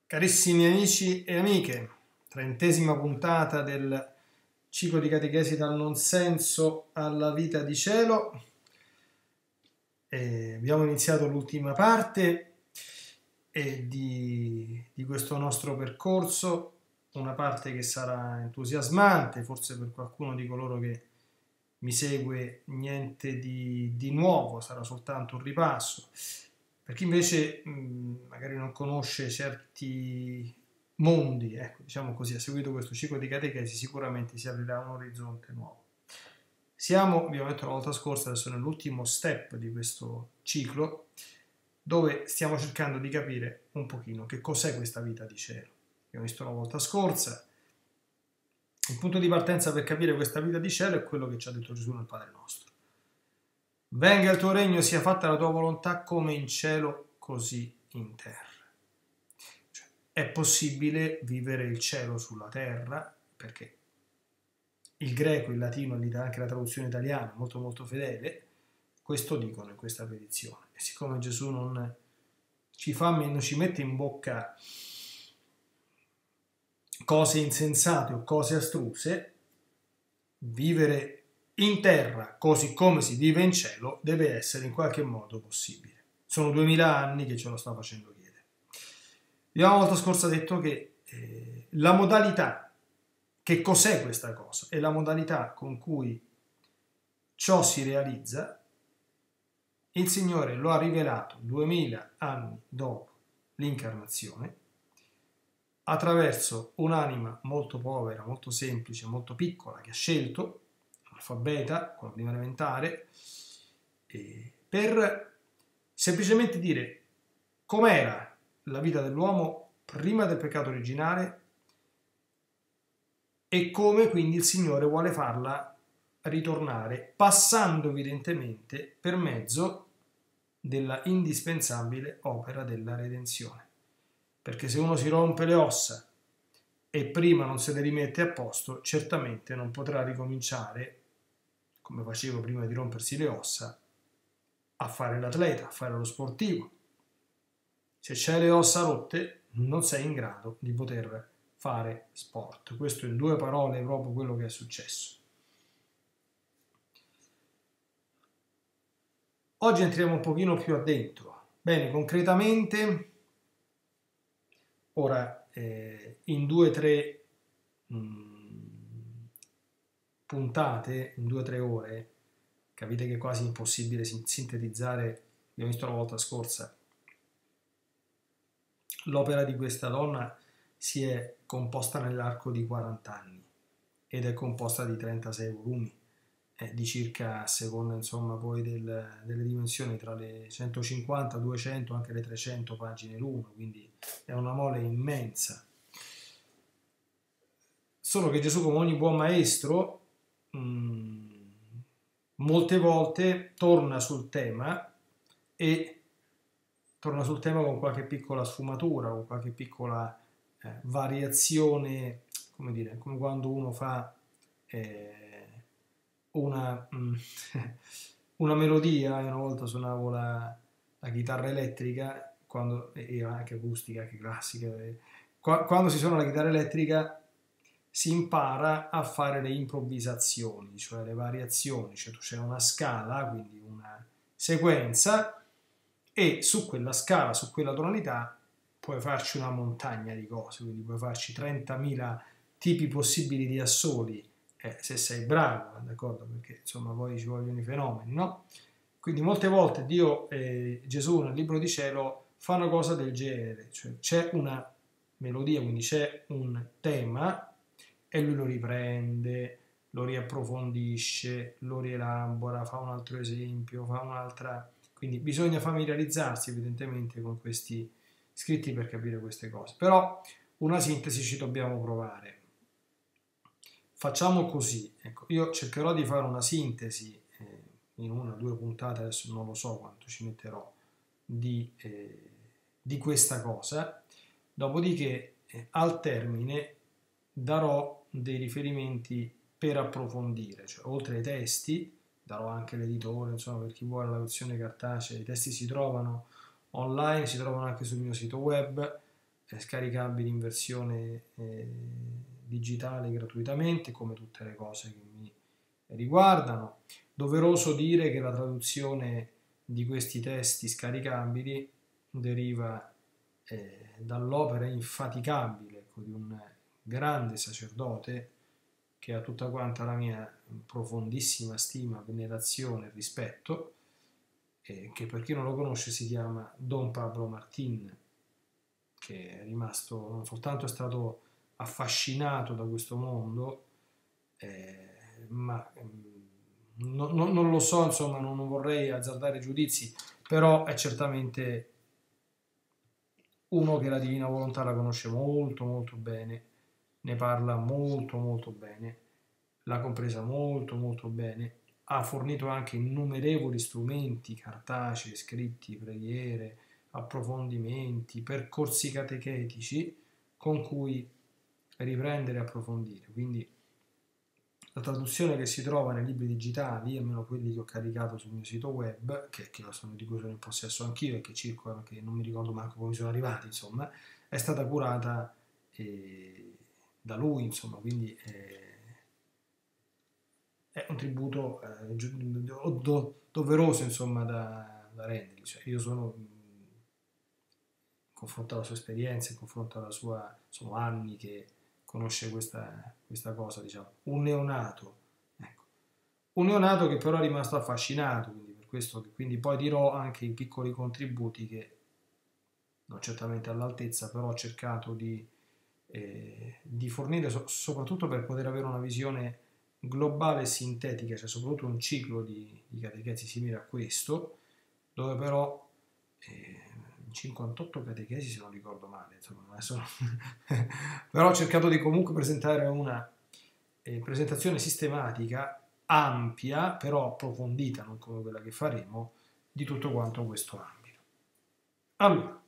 Carissimi amici e amiche, 30ª puntata del ciclo di catechesi dal non senso alla vita di cielo. Abbiamo iniziato l'ultima parte di questo nostro percorso, una parte che sarà entusiasmante, forse per qualcuno di coloro che mi segue niente di nuovo, sarà soltanto un ripasso. Per chi invece magari non conosce certi mondi, ecco, diciamo così, ha seguito questo ciclo di catechesi, sicuramente si aprirà un orizzonte nuovo. Siamo, abbiamo detto la volta scorsa, adesso nell'ultimo step di questo ciclo, dove stiamo cercando di capire un pochino che cos'è questa vita di cielo. Abbiamo visto la volta scorsa, il punto di partenza per capire questa vita di cielo è quello che ci ha detto Gesù nel Padre nostro. Venga il tuo regno, sia fatta la tua volontà come in cielo, così in terra. Cioè, è possibile vivere il cielo sulla terra, perché il greco, il latino, anche la traduzione italiana, molto molto fedele, questo dicono in questa petizione. E siccome Gesù non ci mette in bocca cose insensate o cose astruse, vivere in terra, così come si vive in cielo, deve essere in qualche modo possibile. Sono 2000 anni che ce lo sta facendo chiedere. Abbiamo la volta scorsa detto che la modalità, che cos'è questa cosa, e la modalità con cui ciò si realizza, il Signore lo ha rivelato 2000 anni dopo l'incarnazione, attraverso un'anima molto povera, molto semplice, molto piccola, che ha scelto, analfabeta, con la prima elementare, per semplicemente dire com'era la vita dell'uomo prima del peccato originale e come quindi il Signore vuole farla ritornare, passando evidentemente per mezzo della indispensabile opera della redenzione. Perché se uno si rompe le ossa e prima non se le rimette a posto, certamente non potrà ricominciare, come facevo prima di rompersi le ossa, a fare l'atleta, a fare lo sportivo. Se c'hai le ossa rotte, non sei in grado di poter fare sport. Questo in due parole è proprio quello che è successo. Oggi entriamo un pochino più addentro. Bene, concretamente, ora in 2 o 3 puntate, in 2 o 3 ore, capite che è quasi impossibile sintetizzare, abbiamo visto la volta scorsa, l'opera di questa donna si è composta nell'arco di 40 anni ed è composta di 36 volumi, di circa, a seconda insomma poi delle dimensioni, tra le 150, 200, anche le 300 pagine l'uno, quindi è una mole immensa. Solo che Gesù, come ogni buon maestro, molte volte torna sul tema con qualche piccola sfumatura, con qualche piccola variazione, come dire, come quando uno fa una melodia. Io una volta suonavo la chitarra elettrica, quando era anche acustica, anche classica. Quando si suona la chitarra elettrica si impara a fare le improvvisazioni, cioè le variazioni, cioè tu c'è una scala, quindi una sequenza, e su quella scala, su quella tonalità, puoi farci una montagna di cose, quindi puoi farci 30.000 tipi possibili di assoli, se sei bravo, d'accordo? Perché insomma poi ci vogliono i fenomeni, no? Quindi molte volte Dio e Gesù nel libro di cielo fa una cosa del genere, cioè c'è una melodia, quindi c'è un tema e lui lo riprende, lo riapprofondisce, lo rielabora, fa un altro esempio, fa un'altra. Quindi bisogna familiarizzarsi evidentemente con questi scritti per capire queste cose. Però una sintesi ci dobbiamo provare. Facciamo così, ecco, io cercherò di fare una sintesi in 1 o 2 puntate, adesso non lo so quanto ci metterò, di questa cosa. Dopodiché al termine darò dei riferimenti per approfondire, cioè oltre ai testi darò anche l'editore, insomma, per chi vuole la versione cartacea. I testi si trovano online, si trovano anche sul mio sito web, scaricabili in versione digitale gratuitamente, come tutte le cose che mi riguardano. Doveroso dire che la traduzione di questi testi scaricabili deriva dall'opera infaticabile, ecco, di un grande sacerdote che ha tutta quanta la mia profondissima stima, venerazione e rispetto, che per chi non lo conosce si chiama Don Pablo Martín, che è rimasto, non soltanto è stato affascinato da questo mondo, ma non lo so, insomma, non vorrei azzardare giudizi, però è certamente uno che la divina volontà la conosce molto molto bene, ne parla molto molto bene, l'ha compresa molto molto bene, ha fornito anche innumerevoli strumenti cartacei, scritti, preghiere, approfondimenti, percorsi catechetici con cui riprendere e approfondire. Quindi la traduzione che si trova nei libri digitali, almeno quelli che ho caricato sul mio sito web, di cui sono in possesso anch'io e che circolano, che non mi ricordo manco come sono arrivati, insomma, è stata curata da lui, insomma, quindi è un tributo doveroso, insomma, da rendergli. Cioè, io sono in confronto alla sua esperienza, in confronto alla sua, sono anni che conosce questa cosa, diciamo, un neonato, ecco. Un neonato che però è rimasto affascinato, quindi per questo che quindi poi dirò anche i piccoli contributi che non certamente all'altezza, però ho cercato di fornire soprattutto per poter avere una visione globale e sintetica, cioè soprattutto un ciclo di catechesi simile a questo, dove però 58 catechesi se non ricordo male, insomma, adesso però ho cercato di comunque presentare una presentazione sistematica, ampia, però approfondita, non come quella che faremo, di tutto quanto questo ambito. Allora,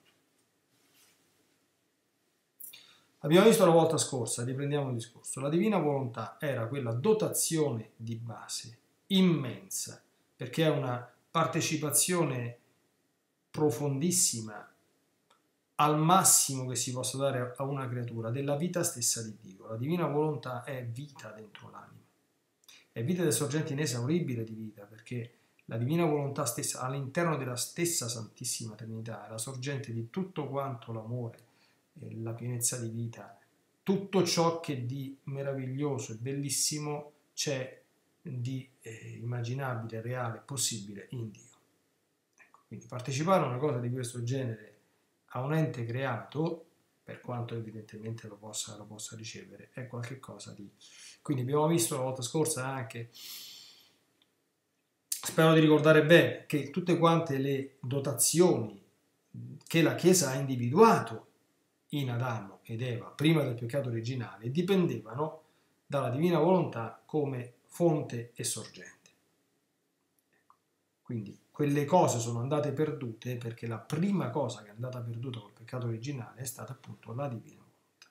abbiamo visto la volta scorsa, riprendiamo il discorso, la divina volontà era quella dotazione di base immensa, perché è una partecipazione profondissima al massimo che si possa dare a una creatura della vita stessa di Dio. La divina volontà è vita dentro l'anima, è vita del sorgente inesauribile di vita, perché la divina volontà stessa all'interno della stessa Santissima Trinità è la sorgente di tutto quanto l'amore, la pienezza di vita, tutto ciò che di meraviglioso e bellissimo c'è di immaginabile, reale, possibile in Dio. Ecco, quindi partecipare a una cosa di questo genere a un ente creato, per quanto evidentemente lo possa ricevere, è qualcosa di... Quindi abbiamo visto la volta scorsa anche, spero di ricordare bene, che tutte quante le dotazioni che la Chiesa ha individuato in Adamo ed Eva prima del peccato originale dipendevano dalla divina volontà come fonte e sorgente. Quindi quelle cose sono andate perdute perché la prima cosa che è andata perduta col peccato originale è stata appunto la divina volontà.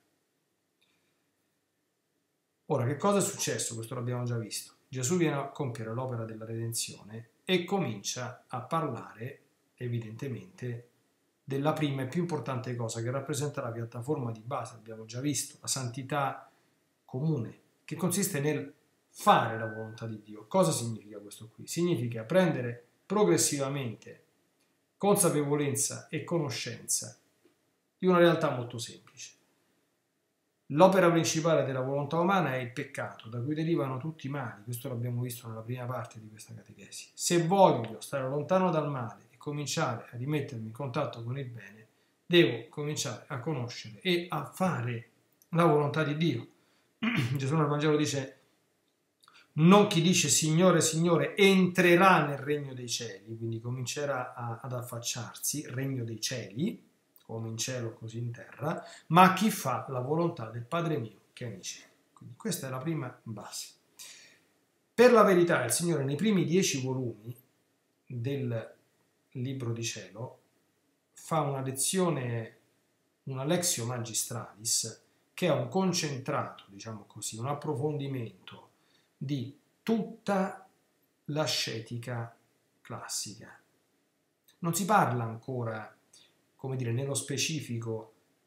Ora, che cosa è successo? Questo l'abbiamo già visto. Gesù viene a compiere l'opera della redenzione e comincia a parlare evidentemente della prima e più importante cosa che rappresenta la piattaforma di base, abbiamo già visto, la santità comune, che consiste nel fare la volontà di Dio. Cosa significa questo qui? Significa prendere progressivamente consapevolezza e conoscenza di una realtà molto semplice. L'opera principale della volontà umana è il peccato, da cui derivano tutti i mali, questo l'abbiamo visto nella prima parte di questa catechesi. Se voglio stare lontano dal male e cominciare a rimettermi in contatto con il bene, devo cominciare a conoscere e a fare la volontà di Dio. Gesù nel Vangelo dice: non chi dice Signore, Signore entrerà nel regno dei cieli, quindi comincerà ad affacciarsi, regno dei cieli, come in cielo così in terra, ma chi fa la volontà del Padre mio che è nei cieli. Quindi questa è la prima base. Per la verità il Signore nei primi 10 volumi del libro di cielo fa una lezione, una lexio magistralis, che è un concentrato, diciamo così, un approfondimento di tutta l'ascetica classica. Non si parla ancora, come dire, nello specifico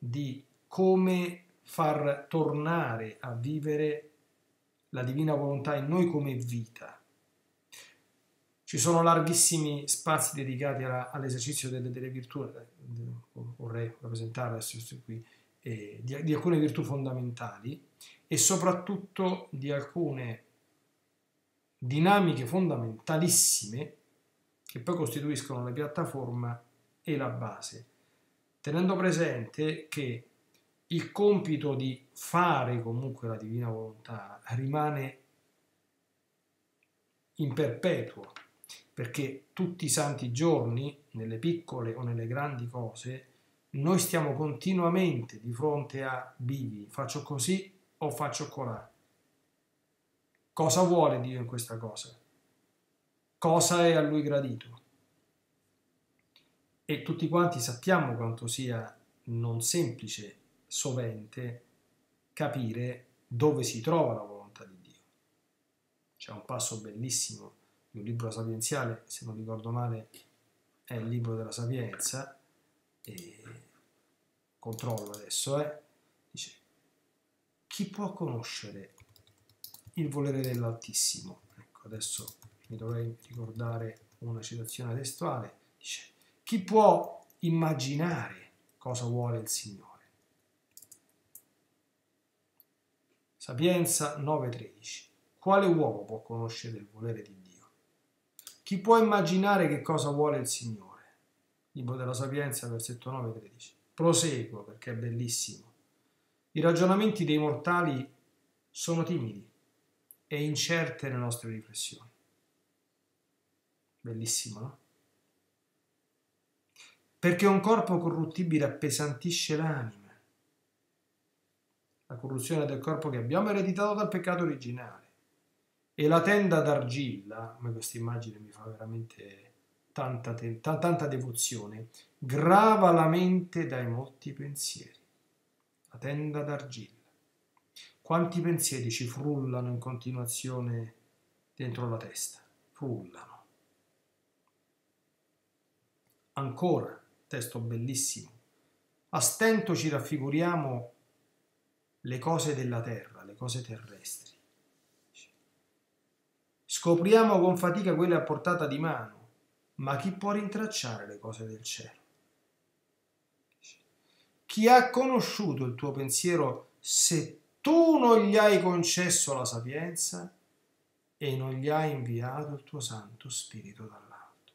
di come far tornare a vivere la divina volontà in noi come vita. Ci sono larghissimi spazi dedicati all'esercizio delle virtù, vorrei rappresentare adesso qui, di alcune virtù fondamentali e soprattutto di alcune dinamiche fondamentalissime che poi costituiscono la piattaforma e la base, tenendo presente che il compito di fare comunque la divina volontà rimane in perpetuo, perché tutti i santi giorni, nelle piccole o nelle grandi cose, noi stiamo continuamente di fronte a bivi, faccio così o faccio colà. Cosa vuole Dio in questa cosa? Cosa è a Lui gradito? E tutti quanti sappiamo quanto sia non semplice, sovente, capire dove si trova la volontà di Dio. C'è un passo bellissimo di un libro sapienziale, se non ricordo male è il libro della Sapienza, e controllo adesso, dice: chi può conoscere il volere dell'Altissimo? Ecco, adesso mi dovrei ricordare una citazione testuale, dice: chi può immaginare cosa vuole il Signore? Sapienza 9.13. Quale uomo può conoscere il volere di Dio? Chi può immaginare che cosa vuole il Signore? Libro della Sapienza, versetto 9.13. Proseguo perché è bellissimo. I ragionamenti dei mortali sono timidi e incerte le nostre riflessioni. Bellissimo, no? Perché un corpo corruttibile appesantisce l'anima. La corruzione del corpo che abbiamo ereditato dal peccato originale. E la tenda d'argilla, a me questa immagine mi fa veramente tanta devozione, grava la mente dai molti pensieri. La tenda d'argilla. Quanti pensieri ci frullano in continuazione dentro la testa? Frullano. Ancora, testo bellissimo. A stento ci raffiguriamo le cose della terra, le cose terrestri. Scopriamo con fatica quelle a portata di mano, ma chi può rintracciare le cose del cielo? Chi ha conosciuto il tuo pensiero se tu non gli hai concesso la sapienza e non gli hai inviato il tuo Santo Spirito dall'alto?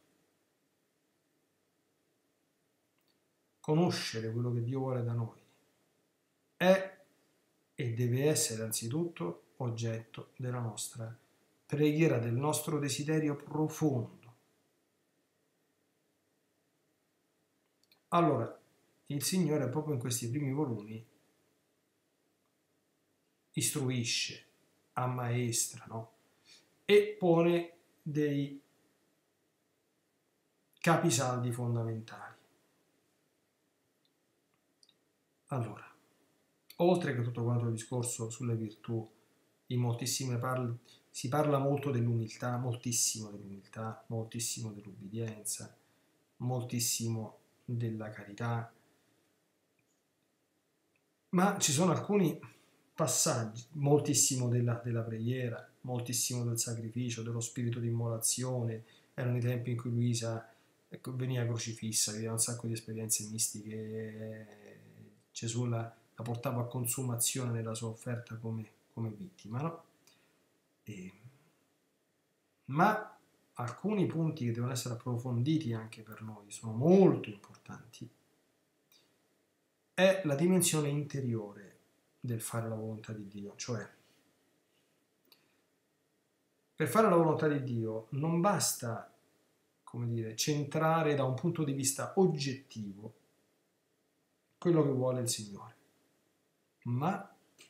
Conoscere quello che Dio vuole da noi è e deve essere anzitutto oggetto della nostra preghiera, del nostro desiderio profondo. Allora, il Signore proprio in questi primi volumi istruisce, ammaestra, no? E pone dei capisaldi fondamentali. Allora, oltre che tutto quanto il discorso sulle virtù, si parla molto dell'umiltà, moltissimo dell'ubbidienza, moltissimo della carità, ma ci sono alcuni passaggi, moltissimo della preghiera, moltissimo del sacrificio, dello spirito di immolazione. Erano i tempi in cui Luisa veniva crocifissa, viveva un sacco di esperienze mistiche, Gesù la portava a consumazione nella sua offerta come vittima, no? Ma alcuni punti che devono essere approfonditi anche per noi, sono molto importanti, è la dimensione interiore del fare la volontà di Dio, cioè per fare la volontà di Dio non basta, come dire, centrare da un punto di vista oggettivo quello che vuole il Signore, ma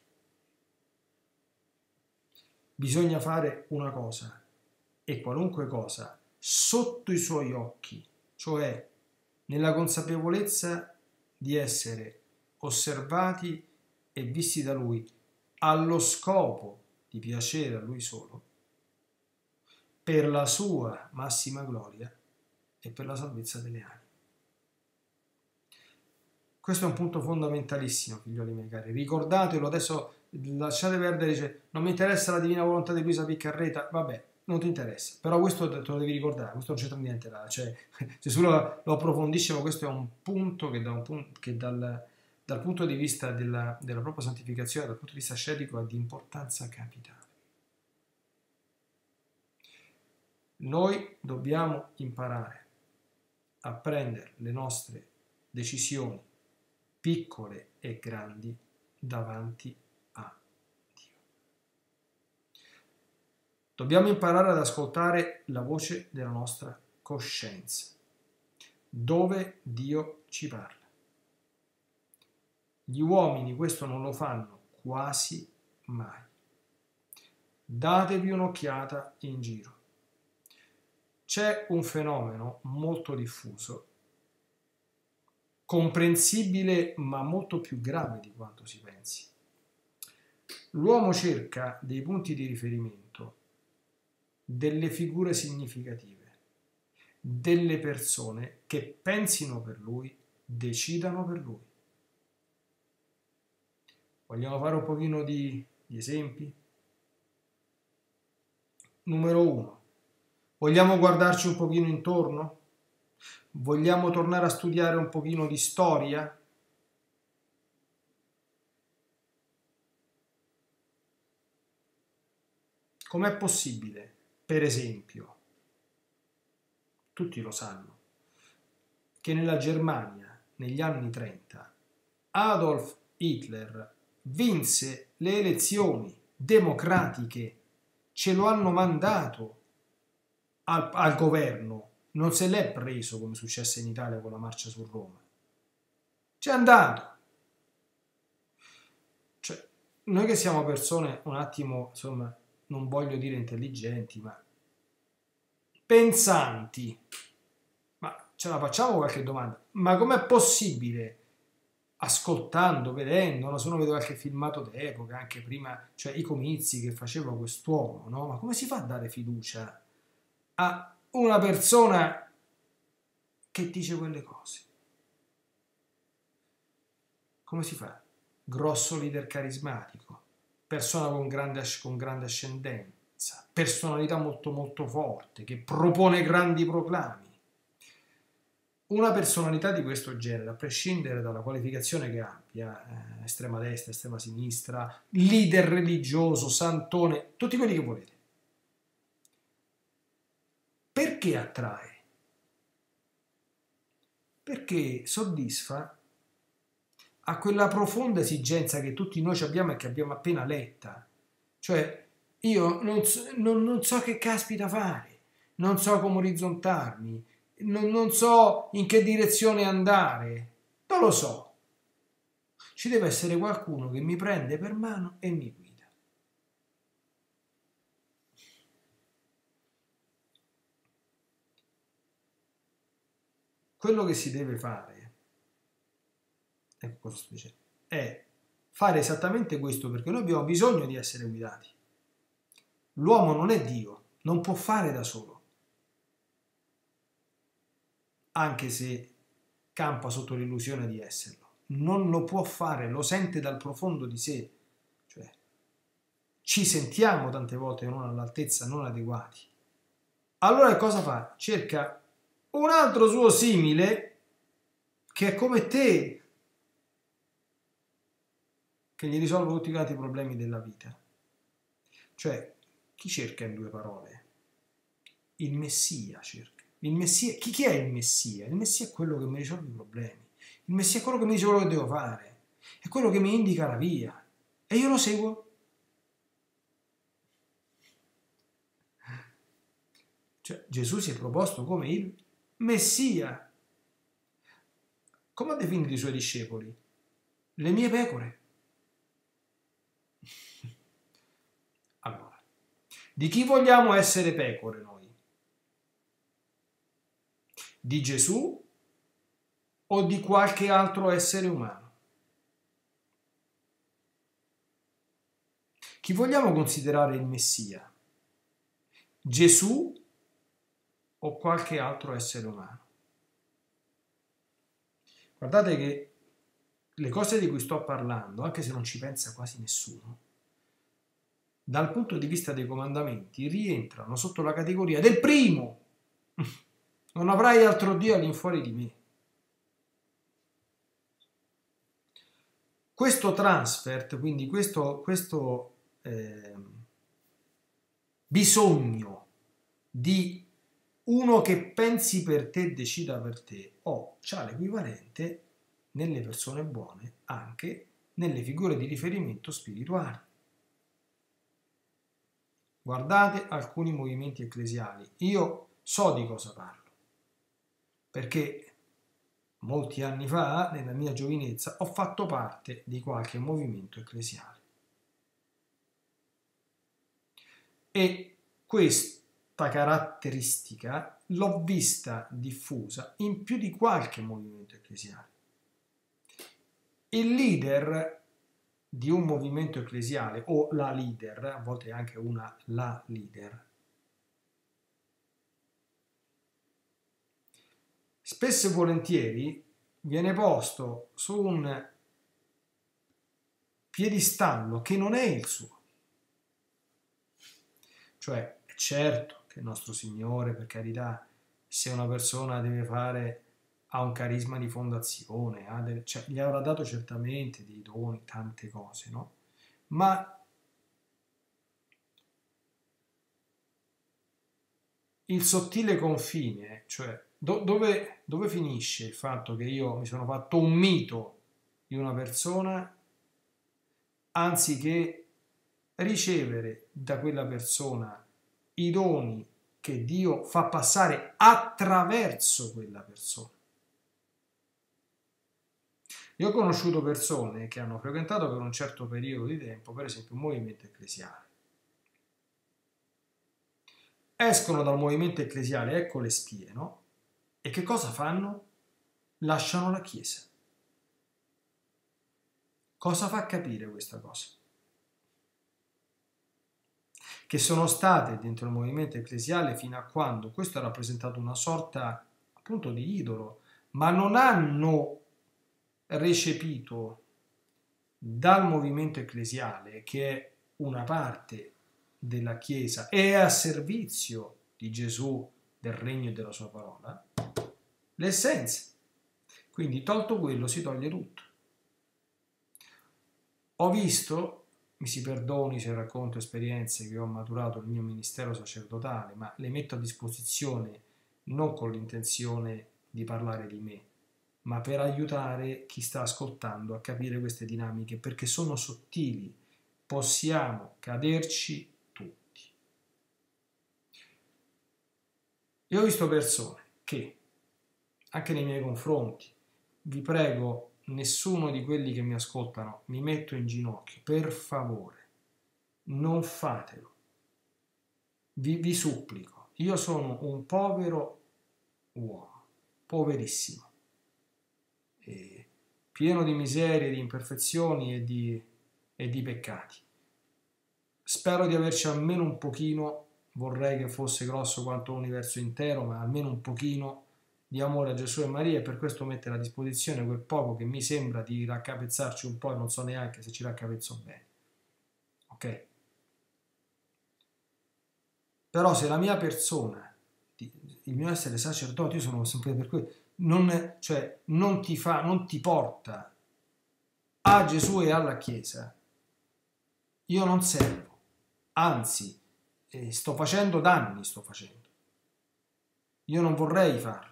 bisogna fare una cosa, e qualunque cosa, sotto i suoi occhi, cioè nella consapevolezza di essere osservati e visti da Lui allo scopo di piacere a Lui solo, per la sua massima gloria e per la salvezza delle anime. Questo è un punto fondamentalissimo, figlioli miei cari. Ricordatelo, adesso lasciate perdere, dice, non mi interessa la divina volontà di Luisa Piccarreta, vabbè, non ti interessa. Però questo te lo devi ricordare, questo non c'entra niente là. Cioè, Gesù lo approfondisce, ma questo è un punto che, dal punto di vista della propria santificazione, dal punto di vista ascetico, è di importanza capitale. Noi dobbiamo imparare a prendere le nostre decisioni, piccole e grandi, davanti a Dio. Dobbiamo imparare ad ascoltare la voce della nostra coscienza, dove Dio ci parla. Gli uomini questo non lo fanno quasi mai. Datevi un'occhiata in giro. C'è un fenomeno molto diffuso, comprensibile ma molto più grave di quanto si pensi. L'uomo cerca dei punti di riferimento, delle figure significative, delle persone che pensino per lui, decidano per lui. Vogliamo fare un pochino di esempi? Numero 1. Vogliamo guardarci un pochino intorno? Vogliamo tornare a studiare un pochino di storia? Com'è possibile, per esempio, tutti lo sanno, che nella Germania, negli anni 30, Adolf Hitler vinse le elezioni democratiche, ce lo hanno mandato al governo, non se l'è preso come successe in Italia con la marcia su Roma. C'è andato. Cioè, noi che siamo persone un attimo, insomma, non voglio dire intelligenti, ma pensanti, ma ce la facciamo qualche domanda? Ma com'è possibile, ascoltando, vedendo, se uno vede qualche filmato d'epoca, anche prima, cioè i comizi che faceva quest'uomo, no? Ma come si fa a dare fiducia a una persona che dice quelle cose? Come si fa? Grosso leader carismatico, persona con grande ascendenza, personalità molto molto forte, che propone grandi proclami. Una personalità di questo genere, a prescindere dalla qualificazione che abbia, estrema destra, estrema sinistra, leader religioso, santone, tutti quelli che volete, perché attrae? Perché soddisfa a quella profonda esigenza che tutti noi abbiamo e che abbiamo appena letta. Cioè, io non so che caspita fare, non so come orizzontarmi, non so in che direzione andare, non lo so. Ci deve essere qualcuno che mi prende per mano e mi guida. Quello che si deve fare, ecco cosa sto dicendo, è fare esattamente questo, perché noi abbiamo bisogno di essere guidati. L'uomo non è Dio, non può fare da solo, anche se campa sotto l'illusione di esserlo. Non lo può fare, lo sente dal profondo di sé. Cioè, ci sentiamo tante volte non all'altezza, non adeguati. Allora che cosa fa? Cerca un altro suo simile che è come te, che gli risolve tutti quanti i problemi della vita. Cioè, chi cerca in due parole? Il Messia cerca. Il Messia, chi è il Messia? Il Messia è quello che mi risolve i problemi. Il Messia è quello che mi dice quello che devo fare. È quello che mi indica la via. E io lo seguo. Cioè, Gesù si è proposto come il Messia. Come ha definito i suoi discepoli? Le mie pecore. Allora, di chi vogliamo essere pecore noi? Di Gesù o di qualche altro essere umano? Chi vogliamo considerare il Messia? Gesù o qualche altro essere umano? Guardate che le cose di cui sto parlando, anche se non ci pensa quasi nessuno, dal punto di vista dei comandamenti rientrano sotto la categoria del primo. Non avrai altro Dio all'infuori di me. Questo transfert, quindi questo bisogno di uno che pensi per te, decida per te, c'ha l'equivalente nelle persone buone anche nelle figure di riferimento spirituali. Guardate alcuni movimenti ecclesiali. Io so di cosa parlo, perché molti anni fa, nella mia giovinezza, ho fatto parte di qualche movimento ecclesiale. E questa caratteristica l'ho vista diffusa in più di qualche movimento ecclesiale. Il leader di un movimento ecclesiale, o la leader, a volte anche la leader, spesso e volentieri viene posto su un piedistallo che non è il suo. Cioè, è certo che il nostro Signore, per carità, se una persona ha un carisma di fondazione, gli avrà dato certamente dei doni, tante cose, no? Ma il sottile confine, cioè dove finisce il fatto che io mi sono fatto un mito di una persona anziché ricevere da quella persona i doni che Dio fa passare attraverso quella persona. Io ho conosciuto persone che hanno frequentato per un certo periodo di tempo, per esempio, un movimento ecclesiale. Escono dal movimento ecclesiale, ecco le spie, no? E che cosa fanno? Lasciano la Chiesa. Cosa fa capire questa cosa? Che sono state dentro il movimento ecclesiale fino a quando questo ha rappresentato una sorta appunto di idolo, ma non hanno recepito dal movimento ecclesiale, che è una parte della Chiesa e a servizio di Gesù, del regno e della sua parola, l'essenza. Quindi tolto quello si toglie tutto. Ho visto, mi si perdoni se racconto esperienze che ho maturato nel mio ministero sacerdotale, ma le metto a disposizione non con l'intenzione di parlare di me, ma per aiutare chi sta ascoltando a capire queste dinamiche, perché sono sottili, possiamo caderci tutti. Io ho visto persone che, anche nei miei confronti, vi prego, nessuno di quelli che mi ascoltano, mi metto in ginocchio, per favore, non fatelo. Vi supplico, io sono un povero uomo, poverissimo, pieno di miserie, di imperfezioni e di peccati. Spero di averci almeno un pochino, vorrei che fosse grosso quanto l'universo intero, ma almeno un pochino di amore a Gesù e Maria, e per questo mettere a disposizione quel poco che mi sembra di raccapezzarci un po' e non so neanche se ci raccapezzo bene. Ok? Però se la mia persona, il mio essere sacerdote, io sono sempre per quello, non ti porta a Gesù e alla Chiesa, io non servo, anzi sto facendo danni, io non vorrei farli.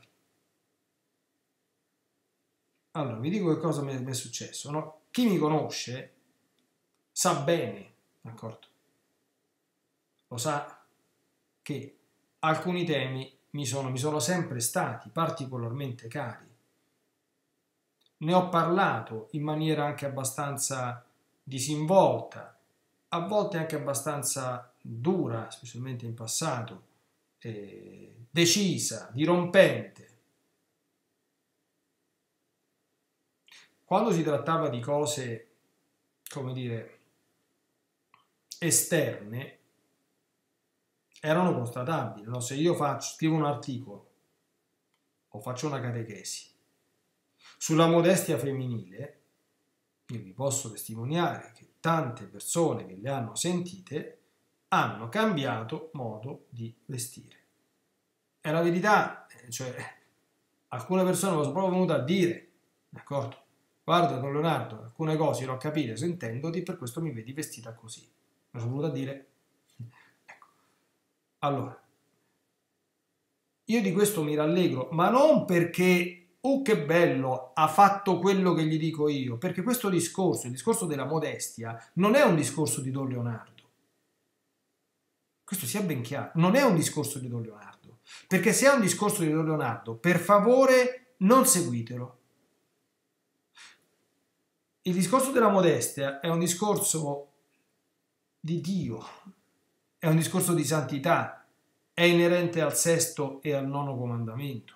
Allora, vi dico che cosa mi è successo, no? Chi mi conosce sa bene, d'accordo? Lo sa che alcuni temi mi sono sempre stati particolarmente cari. Ne ho parlato in maniera anche abbastanza disinvolta, a volte anche abbastanza dura, specialmente in passato, decisa, dirompente. Quando si trattava di cose, come dire, esterne, erano constatabili, no? Se io scrivo un articolo o faccio una catechesi sulla modestia femminile, io vi posso testimoniare che tante persone che le hanno sentite hanno cambiato modo di vestire. È la verità, cioè alcune persone mi sono proprio venute a dire, d'accordo? Guarda, Don Leonardo, alcune cose le ho capite sentendoti, per questo mi vedi vestita così. Mi sono venuta a dire, ecco. Allora, io di questo mi rallegro, ma non perché, oh che bello, ha fatto quello che gli dico io, perché questo discorso, il discorso della modestia, non è un discorso di Don Leonardo. Questo sia ben chiaro, non è un discorso di Don Leonardo, perché se è un discorso di Don Leonardo, per favore non seguitelo. Il discorso della modestia è un discorso di Dio, è un discorso di santità, è inerente al sesto e al nono comandamento.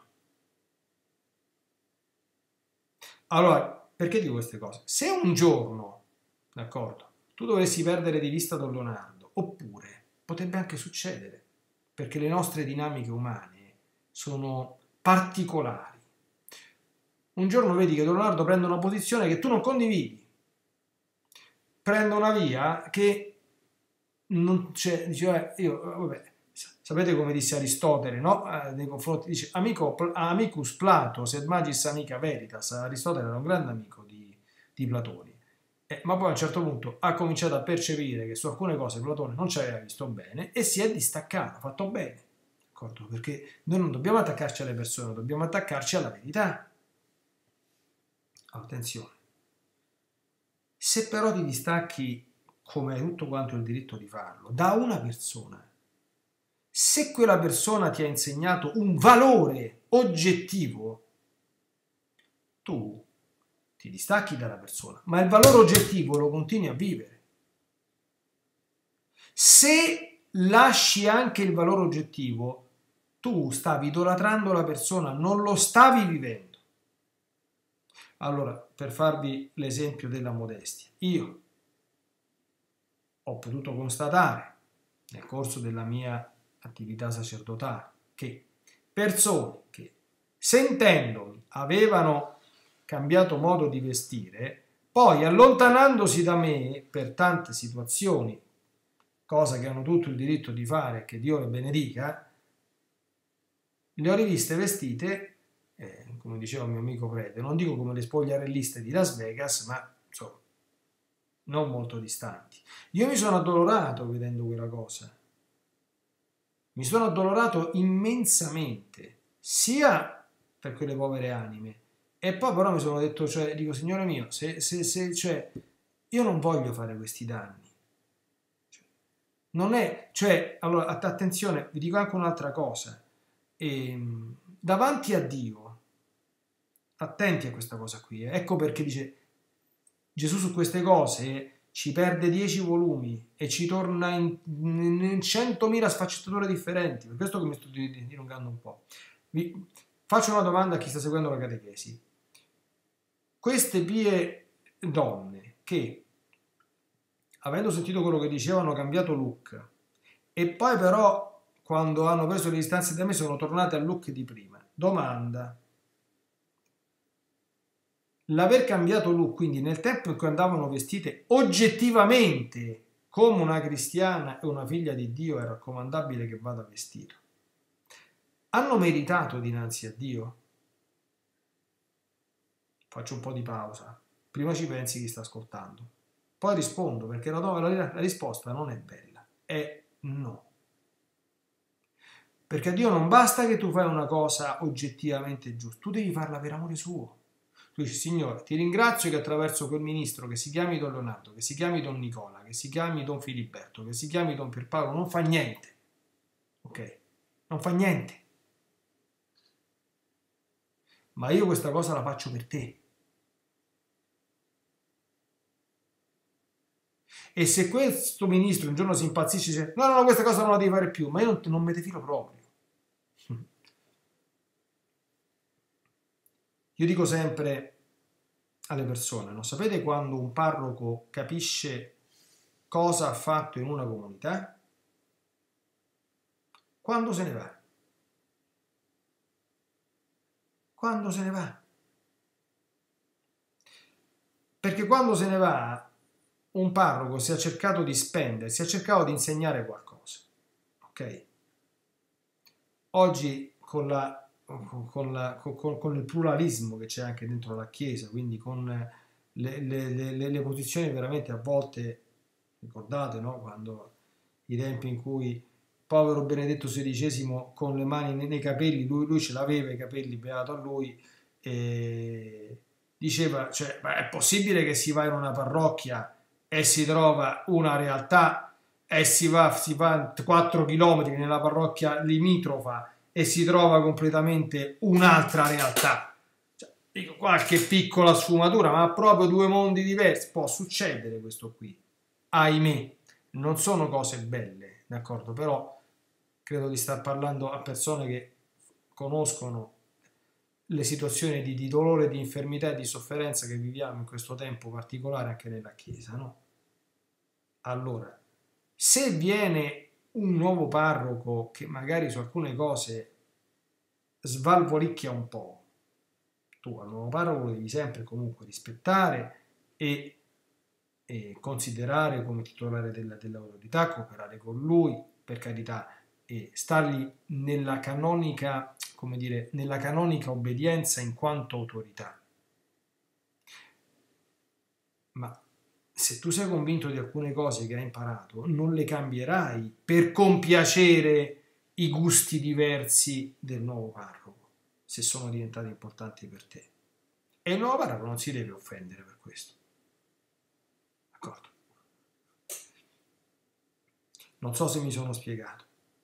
Allora, perché dico queste cose? Se un giorno, d'accordo, tu dovessi perdere di vista Don Leonardo, oppure potrebbe anche succedere, perché le nostre dinamiche umane sono particolari. Un giorno vedi che Don Leonardo prende una posizione che tu non condividi, prende una via che non c'è, diceva io, vabbè, sapete come disse Aristotele, no? Nei confronti, dice, amicus Plato, sed magis amica veritas. Aristotele era un grande amico di Platone, ma poi a un certo punto ha cominciato a percepire che su alcune cose Platone non ci aveva visto bene e si è distaccato, ha fatto bene, d'accordo? Perché noi non dobbiamo attaccarci alle persone, dobbiamo attaccarci alla verità. Attenzione, se però ti distacchi, come hai tutto quanto il diritto di farlo, da una persona, se quella persona ti ha insegnato un valore oggettivo, tu ti distacchi dalla persona, ma il valore oggettivo lo continui a vivere. Se lasci anche il valore oggettivo, tu stavi idolatrando la persona, non lo stavi vivendo. Allora, per farvi l'esempio della modestia, io ho potuto constatare nel corso della mia attività sacerdotale che persone che sentendomi avevano cambiato modo di vestire, poi allontanandosi da me per tante situazioni, cosa che hanno tutto il diritto di fare, che Dio le benedica, le ho riviste vestite, come diceva il mio amico Prete, non dico come le spogliarelliste di Las Vegas, ma insomma non molto distanti. Io mi sono addolorato vedendo quella cosa, mi sono addolorato immensamente, sia per quelle povere anime, e poi però mi sono detto, cioè, dico, Signore mio, cioè, io non voglio fare questi danni. Non è, cioè, allora, attenzione, vi dico anche un'altra cosa. Davanti a Dio, attenti a questa cosa qui. Ecco perché dice, Gesù su queste cose ci perde 10 volumi e ci torna in 100.000 sfaccettature differenti. Per questo che mi sto dilungando un po'. Vi faccio una domanda a chi sta seguendo la catechesi. Queste pie donne che, avendo sentito quello che dicevano, hanno cambiato look e poi però quando hanno preso le distanze da me sono tornate al look di prima. Domanda: l'aver cambiato look, quindi nel tempo in cui andavano vestite oggettivamente come una cristiana e una figlia di Dio, è raccomandabile che vada vestito, hanno meritato dinanzi a Dio? Faccio un po' di pausa, prima ci pensi chi sta ascoltando, poi rispondo, perché la risposta non è bella, è no. Perché a Dio non basta che tu fai una cosa oggettivamente giusta, tu devi farla per amore suo. Tu dici, Signore, ti ringrazio che attraverso quel ministro che si chiami Don Leonardo, che si chiami Don Nicola, che si chiami Don Filiberto, che si chiami Don Pierpaolo, non fa niente. Ok? Non fa niente. Ma io questa cosa la faccio per te. E se questo ministro un giorno si impazzisce e dice, no, questa cosa non la devi fare più, ma io non me ne filo proprio. Io dico sempre alle persone, non sapete quando un parroco capisce cosa ha fatto in una comunità? Quando se ne va. Quando se ne va. Perché quando se ne va un parroco si è cercato di spendere, si è cercato di insegnare qualcosa, ok? Oggi con il pluralismo che c'è anche dentro la Chiesa, quindi con le posizioni veramente a volte, ricordate, no? Quando i tempi in cui povero Benedetto XVI con le mani nei capelli, lui ce l'aveva i capelli, beato a lui, e diceva, cioè, ma è possibile che si va in una parrocchia e si trova una realtà e si va 4 chilometri nella parrocchia limitrofa e si trova completamente un'altra realtà. Cioè, dico, qualche piccola sfumatura, ma proprio due mondi diversi. Può succedere questo qui. Ahimè, non sono cose belle, d'accordo? Però credo di star parlando a persone che conoscono le situazioni di dolore, di infermità e di sofferenza che viviamo in questo tempo particolare anche nella Chiesa, no? Allora, se viene un nuovo parroco che magari su alcune cose svalvolicchia un po', tu al nuovo parroco lo devi sempre comunque rispettare e considerare come titolare dell'autorità, cooperare con lui, per carità, e stargli nella canonica, come dire, nella canonica obbedienza in quanto autorità. Ma se tu sei convinto di alcune cose che hai imparato, non le cambierai per compiacere i gusti diversi del nuovo parroco, se sono diventati importanti per te. E il nuovo parroco non si deve offendere per questo. D'accordo? Non so se mi sono spiegato.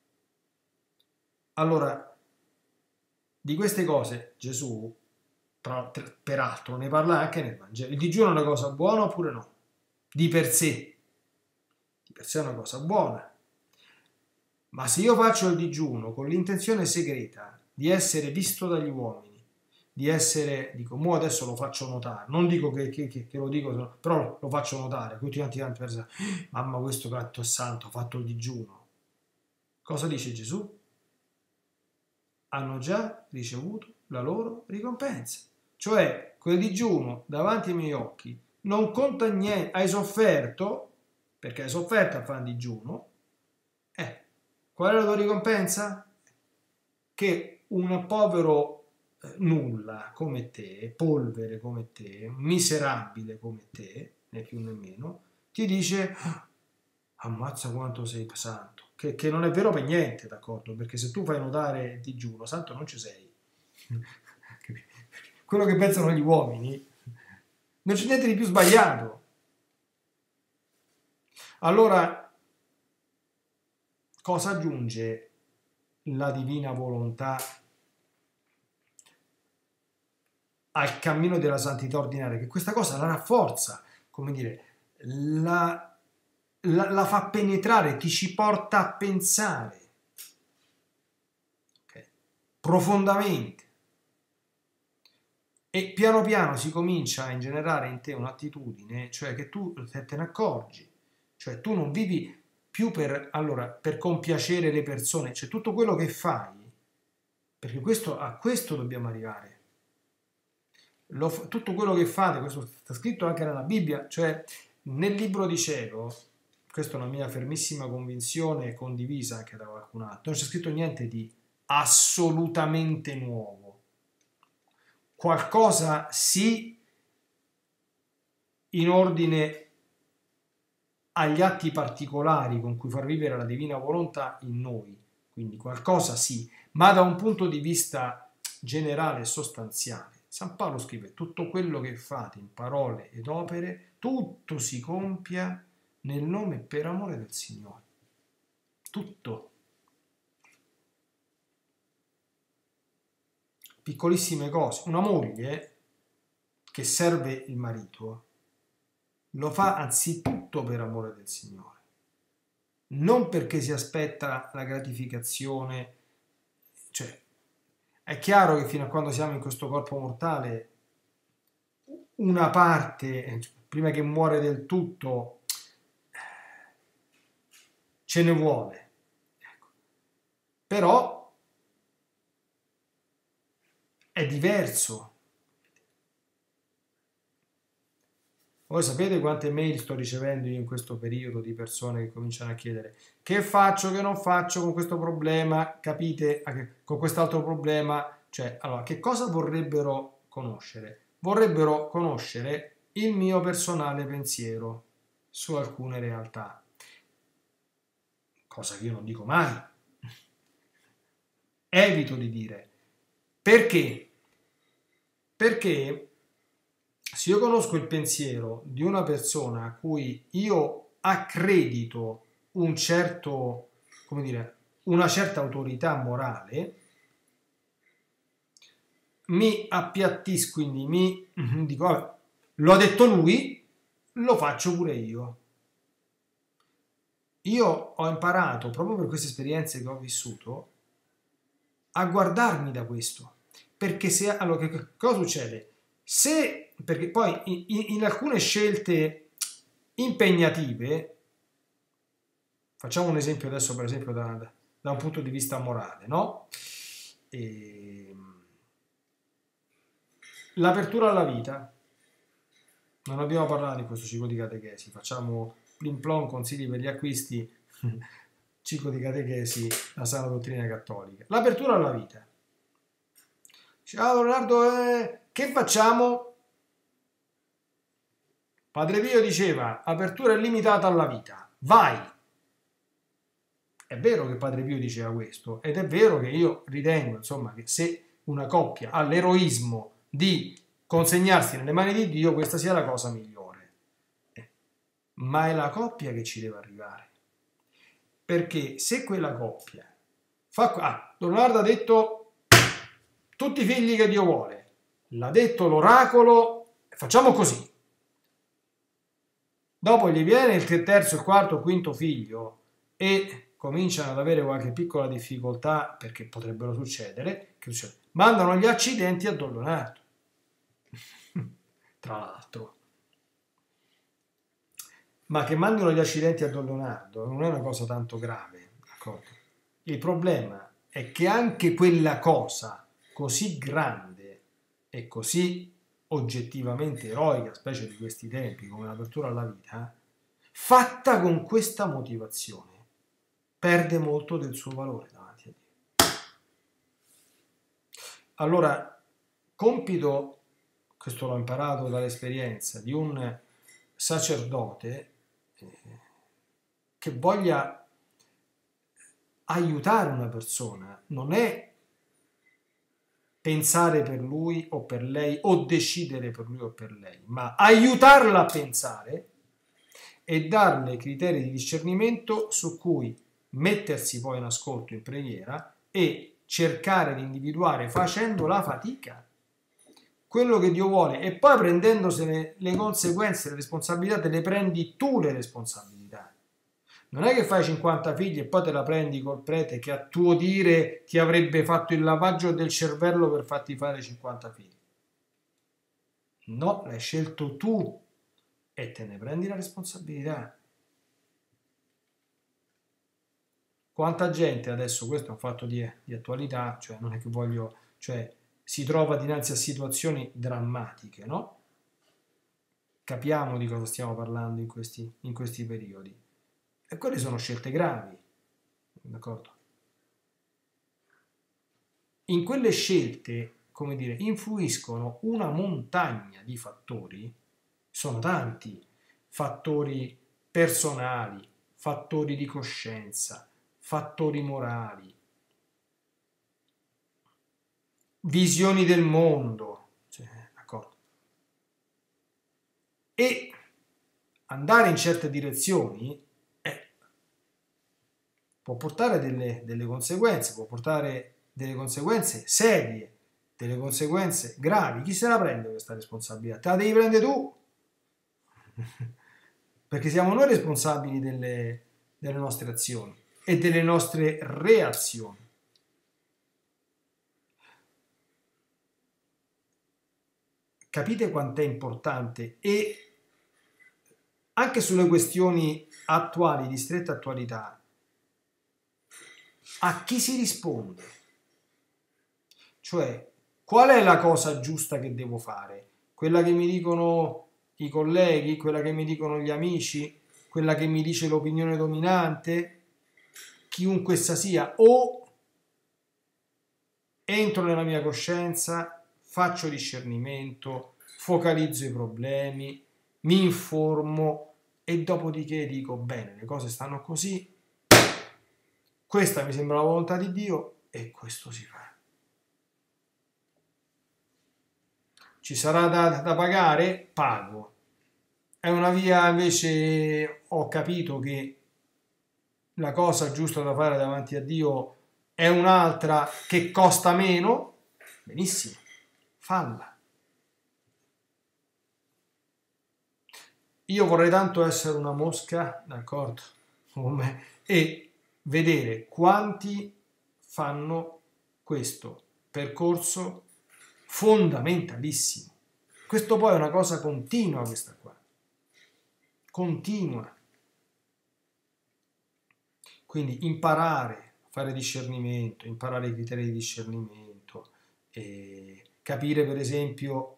Allora, di queste cose Gesù, peraltro, ne parla anche nel Vangelo. Il digiuno è una cosa buona oppure no? Di per sé. Di per sé è una cosa buona. Ma se io faccio il digiuno con l'intenzione segreta di essere visto dagli uomini, di essere, dico, mo adesso lo faccio notare, non dico che lo dico, però lo faccio notare, tutti quanti pensano, mamma questo gatto è santo, ha fatto il digiuno. Cosa dice Gesù? Hanno già ricevuto la loro ricompensa. Cioè, quel digiuno davanti ai miei occhi non conta niente, hai sofferto, perché hai sofferto a fare il digiuno, qual è la tua ricompensa? Che un povero nulla come te, polvere come te, miserabile come te, né più né meno, ti dice ammazza quanto sei santo, che non è vero per niente, d'accordo? Perché se tu fai notare il digiuno, santo non ci sei. Quello che pensano gli uomini non c'è niente di più sbagliato. Allora, cosa aggiunge la divina volontà al cammino della santità ordinaria? Che questa cosa la rafforza, come dire, la fa penetrare, ti ci porta a pensare, okay? Profondamente. E piano piano si comincia a ingenerare in te un'attitudine, cioè che tu te ne accorgi, cioè tu non vivi più per compiacere le persone, cioè tutto quello che fai, perché a questo dobbiamo arrivare. Tutto quello che fate, questo sta scritto anche nella Bibbia, cioè nel libro di cielo, questa è una mia fermissima convinzione condivisa anche da qualcun altro, non c'è scritto niente di assolutamente nuovo. Qualcosa sì in ordine agli atti particolari con cui far vivere la divina volontà in noi, quindi qualcosa sì, ma da un punto di vista generale e sostanziale. San Paolo scrive: tutto quello che fate in parole ed opere, tutto si compia nel nome e per amore del Signore. Tutto. Piccolissime cose. Una moglie che serve il marito lo fa anzitutto per amore del Signore, non perché si aspetta la gratificazione. Cioè, è chiaro che fino a quando siamo in questo corpo mortale, una parte, prima che muore del tutto, ce ne vuole. Ecco. Però è diverso. Voi sapete quante mail sto ricevendo io in questo periodo di persone che cominciano a chiedere che faccio, che non faccio con questo problema, capite? Con quest'altro problema. Cioè, allora, che cosa vorrebbero conoscere? Vorrebbero conoscere il mio personale pensiero su alcune realtà, cosa che io non dico mai, evito di dire. Perché? Perché se io conosco il pensiero di una persona a cui io accredito un certo, come dire, una certa autorità morale, mi appiattisco, quindi mi dico, vabbè, lo ha detto lui, lo faccio pure io. Io ho imparato, proprio per queste esperienze che ho vissuto, a guardarmi da questo. Perché se, allora, che cosa succede? Se, perché poi in alcune scelte impegnative, facciamo un esempio adesso, per esempio, da un punto di vista morale, no? L'apertura alla vita. Non abbiamo parlato di questo ciclo di catechesi, facciamo plim plom, consigli per gli acquisti, ciclo di catechesi, la sana dottrina cattolica. L'apertura alla vita. Ciao Leonardo, che facciamo? Padre Pio diceva, apertura illimitata alla vita, vai! È vero che Padre Pio diceva questo, ed è vero che io ritengo, insomma, che se una coppia ha l'eroismo di consegnarsi nelle mani di Dio, questa sia la cosa migliore. Ma è la coppia che ci deve arrivare. Perché se quella coppia fa... Leonardo ha detto tutti i figli che Dio vuole, l'ha detto l'oracolo, facciamo così. Dopo gli viene il terzo, il quarto, il quinto figlio e cominciano ad avere qualche piccola difficoltà, perché potrebbero succedere, che succede? Mandano gli accidenti a Don Leonardo. Tra l'altro. Ma che mandino gli accidenti a Don Leonardo non è una cosa tanto grave, d'accordo? Il problema è che anche quella cosa così grande e così oggettivamente eroica, specie di questi tempi, come l'apertura alla vita, fatta con questa motivazione, perde molto del suo valore davanti a Dio. Allora, compito, questo l'ho imparato dall'esperienza, di un sacerdote che voglia aiutare una persona, non è pensare per lui o per lei o decidere per lui o per lei, ma aiutarla a pensare e darle criteri di discernimento su cui mettersi poi in ascolto in preghiera e cercare di individuare facendo la fatica quello che Dio vuole e poi prendendosene le conseguenze, le responsabilità, te le prendi tu le responsabilità. Non è che fai 50 figli e poi te la prendi col prete che a tuo dire ti avrebbe fatto il lavaggio del cervello per farti fare 50 figli. No, l'hai scelto tu e te ne prendi la responsabilità. Quanta gente adesso, questo è un fatto di attualità, cioè non è che voglio, cioè si trova dinanzi a situazioni drammatiche, no? Capiamo di cosa stiamo parlando in questi periodi. E quelle sono scelte gravi, d'accordo? In quelle scelte, come dire, influiscono una montagna di fattori, sono tanti, fattori personali, fattori di coscienza, fattori morali, visioni del mondo, cioè, d'accordo? E andare in certe direzioni può portare delle conseguenze, può portare delle conseguenze serie, delle conseguenze gravi. Chi se la prende questa responsabilità? Te la devi prendere tu, perché siamo noi responsabili delle nostre azioni e delle nostre reazioni. Capite quanto è importante? E anche sulle questioni attuali, di stretta attualità, a chi si risponde? Cioè, qual è la cosa giusta che devo fare? Quella che mi dicono i colleghi, quella che mi dicono gli amici, quella che mi dice l'opinione dominante, chiunque essa sia, o entro nella mia coscienza, faccio discernimento, focalizzo i problemi, mi informo e dopodiché dico bene, le cose stanno così, questa mi sembra la volontà di Dio e questo si fa. Ci sarà da pagare? Pago. È una via, invece ho capito che la cosa giusta da fare davanti a Dio è un'altra che costa meno, benissimo, falla. Io vorrei tanto essere una mosca, d'accordo, e vedere quanti fanno questo percorso fondamentalissimo. Questo poi è una cosa continua, questa qua. Continua. Quindi imparare a fare discernimento, imparare i criteri di discernimento, capire per esempio,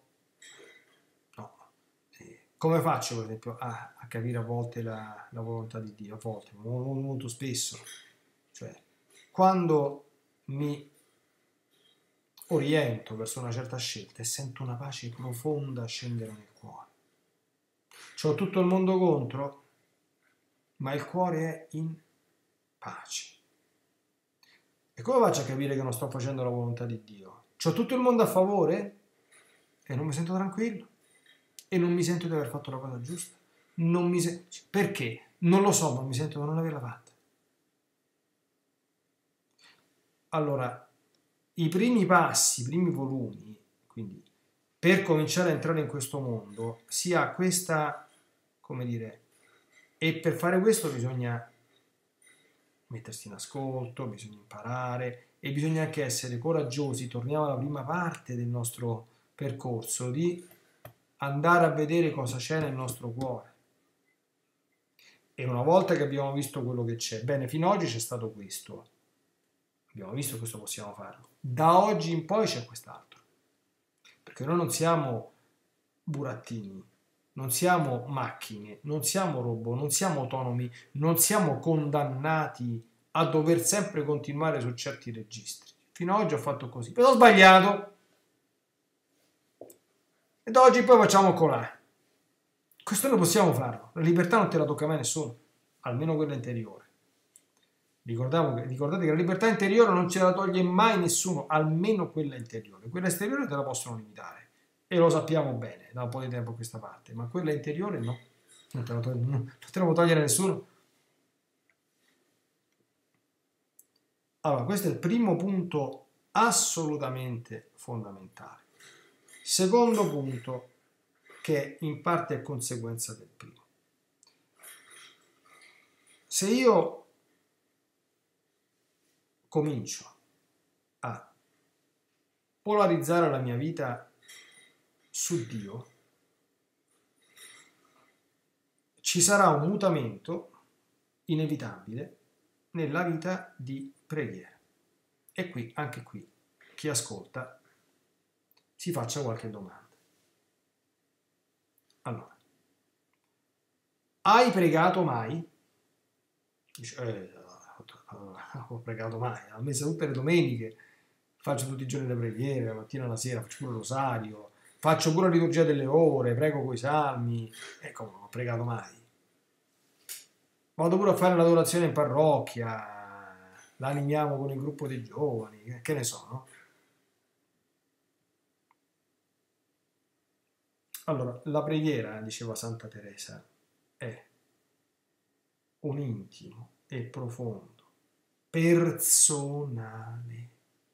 come faccio per esempio a capire a volte la volontà di Dio, a volte, molto spesso, cioè quando mi oriento verso una certa scelta e sento una pace profonda scendere nel cuore. C'ho tutto il mondo contro, ma il cuore è in pace. E come faccio a capire che non sto facendo la volontà di Dio? C'ho tutto il mondo a favore e non mi sento tranquillo e non mi sento di aver fatto la cosa giusta. Perché? Non lo so, ma mi sento di non averla fatta. Allora, i primi passi, i primi volumi, quindi per cominciare a entrare in questo mondo, si ha questa, come dire, e per fare questo bisogna mettersi in ascolto, bisogna imparare e bisogna anche essere coraggiosi. Torniamo alla prima parte del nostro percorso, di andare a vedere cosa c'è nel nostro cuore. E una volta che abbiamo visto quello che c'è, bene, fino ad oggi c'è stato questo, abbiamo visto che questo possiamo farlo, da oggi in poi c'è quest'altro, perché noi non siamo burattini, non siamo macchine, non siamo robot, non siamo autonomi, non siamo condannati a dover sempre continuare su certi registri. Fino ad oggi ho fatto così, però ho sbagliato e da oggi poi facciamo colà. Questo noi possiamo farlo, la libertà non te la tocca mai nessuno, almeno quella interiore. Ricordate che la libertà interiore non ce la toglie mai nessuno, almeno quella interiore. Quella esteriore te la possono limitare e lo sappiamo bene da un po' di tempo a questa parte, ma quella interiore no, non te la può togliere nessuno. Allora, questo è il primo punto assolutamente fondamentale. Secondo punto, che in parte è conseguenza del primo. Se io comincio a polarizzare la mia vita su Dio, ci sarà un mutamento inevitabile nella vita di preghiera. E qui, anche qui, chi ascolta si faccia qualche domanda. Allora, hai pregato mai? Dice, ho pregato mai, ho messo tutte le domeniche, faccio tutti i giorni le preghiere, la mattina e la sera, faccio pure il rosario, faccio pure la liturgia delle ore, prego coi salmi, ecco, non ho pregato mai. Vado pure a fare l'adorazione in parrocchia, la animiamo con il gruppo dei giovani, che ne so, no? Allora, la preghiera, diceva Santa Teresa, è un intimo e profondo, personale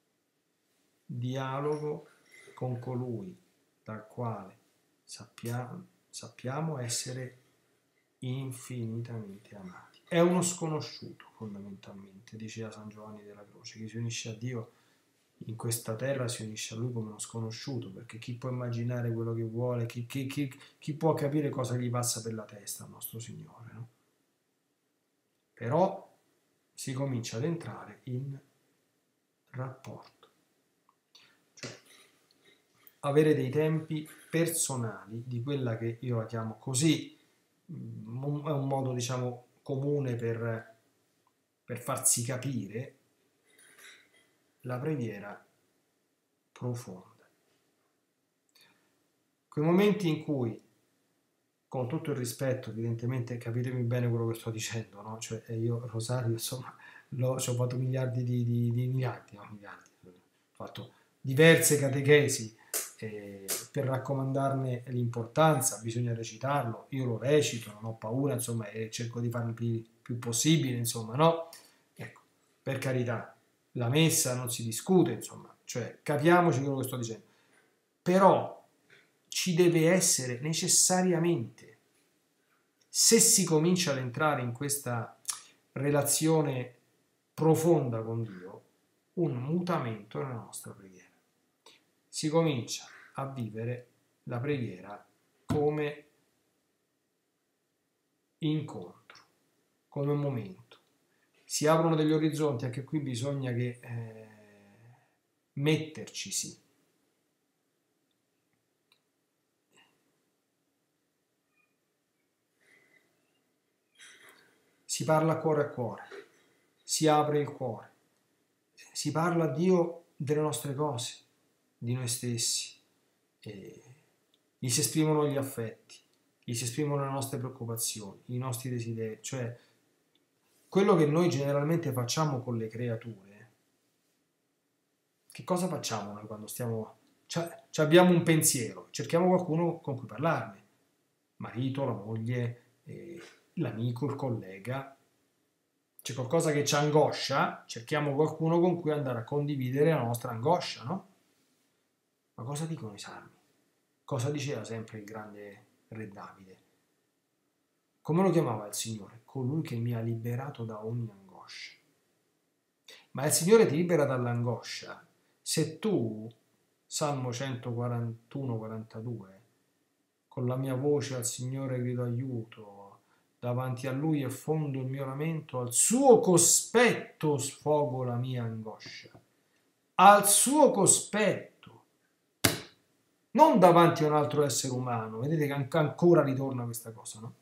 dialogo con colui dal quale sappiamo essere infinitamente amati. È uno sconosciuto, fondamentalmente, diceva San Giovanni della Croce. Chi si unisce a Dio in questa terra si unisce a Lui come uno sconosciuto, perché chi può immaginare quello che vuole, chi può capire cosa gli passa per la testa al nostro Signore, no? Però si comincia ad entrare in rapporto. Cioè, avere dei tempi personali di quella che io la chiamo così, è un modo diciamo comune per farsi capire la preghiera profonda. Quei momenti in cui, con tutto il rispetto, evidentemente capitemi bene quello che sto dicendo, no? Cioè io Rosario, insomma, ci ho fatto miliardi ho fatto diverse catechesi per raccomandarne l'importanza, bisogna recitarlo, io lo recito, non ho paura, insomma, e cerco di farne più possibile, insomma, no? Ecco, per carità, la messa non si discute, insomma, cioè capiamoci quello che sto dicendo, però ci deve essere necessariamente, se si comincia ad entrare in questa relazione profonda con Dio, un mutamento nella nostra preghiera. Si comincia a vivere la preghiera come incontro, come momento. Si aprono degli orizzonti, anche qui bisogna che mettercisi. Si parla cuore a cuore, si apre il cuore, si parla a Dio delle nostre cose, di noi stessi, gli si esprimono gli affetti, gli si esprimono le nostre preoccupazioni, i nostri desideri, cioè quello che noi generalmente facciamo con le creature. Che cosa facciamo noi quando stiamo... abbiamo un pensiero, cerchiamo qualcuno con cui parlarne, marito, la moglie, l'amico, il collega. C'è qualcosa che ci angoscia, cerchiamo qualcuno con cui andare a condividere la nostra angoscia, no? Ma cosa dicono i salmi? Cosa diceva sempre il grande re Davide? Come lo chiamava il Signore? Colui che mi ha liberato da ogni angoscia. Ma il Signore ti libera dall'angoscia se tu, Salmo 141-42, con la mia voce al Signore grido aiuto, davanti a Lui affondo il mio lamento, al suo cospetto sfogo la mia angoscia. Al suo cospetto. Non davanti a un altro essere umano. Vedete che ancora ritorna questa cosa, no?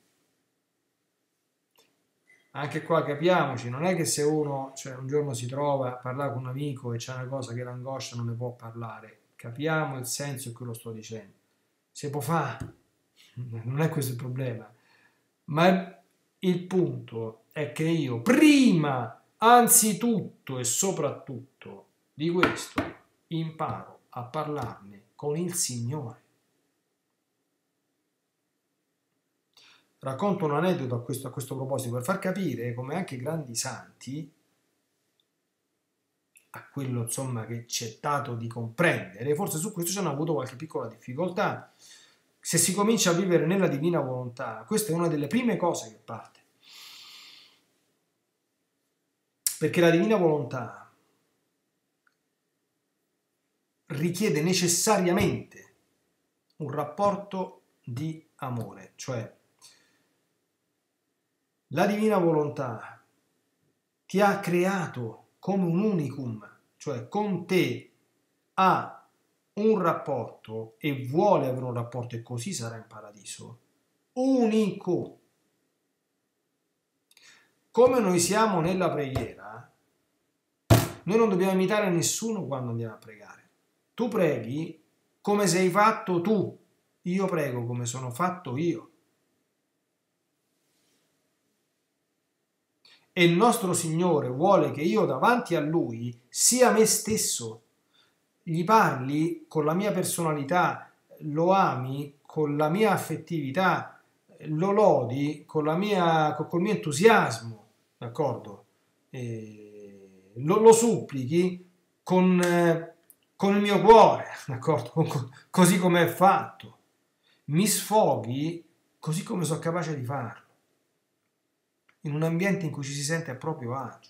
Anche qua capiamoci, non è che se uno un giorno si trova a parlare con un amico e c'è una cosa che l'angoscia non ne può parlare. Capiamo il senso che lo sto dicendo. Se può fare, non è questo il problema. Ma il punto è che io prima, anzitutto e soprattutto di questo, imparo a parlarne con il Signore. Racconto un aneddoto a questo proposito per far capire come anche i grandi santi, a quello insomma che ci è dato di comprendere, forse su questo ci hanno avuto qualche piccola difficoltà. Se si comincia a vivere nella divina volontà, questa è una delle prime cose che parte. Perché la divina volontà richiede necessariamente un rapporto di amore, cioè la divina volontà ti ha creato come un unicum, cioè con te ha un rapporto e vuole avere un rapporto e così sarà in paradiso, unico. Come noi siamo nella preghiera, noi non dobbiamo imitare nessuno quando andiamo a pregare. Tu preghi come sei fatto tu, io prego come sono fatto io. E il nostro Signore vuole che io davanti a Lui sia me stesso, gli parli con la mia personalità, lo ami con la mia affettività, lo lodi con col mio entusiasmo, d'accordo? Lo supplichi con il mio cuore, d'accordo? Così come è fatto. Mi sfoghi così come sono capace di farlo, in un ambiente in cui ci si sente a proprio agio.